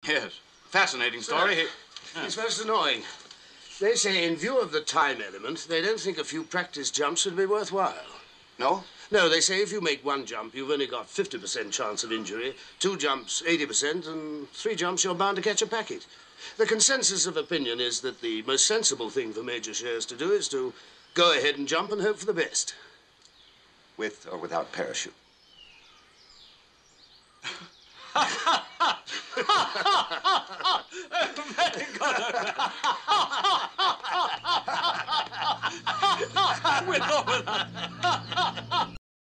Yes, fascinating story. It's most annoying. They say in view of the time element, they don't think a few practice jumps would be worthwhile. No? No, they say if you make one jump, you've only got 50% chance of injury, 2 jumps, 80%, and 3 jumps, you're bound to catch a packet. The consensus of opinion is that the most sensible thing for Major Shears to do is to go ahead and jump and hope for the best. With or without parachute? Very good. With or without.